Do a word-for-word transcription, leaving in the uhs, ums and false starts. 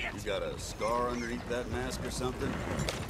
You got a scar underneath that mask or something?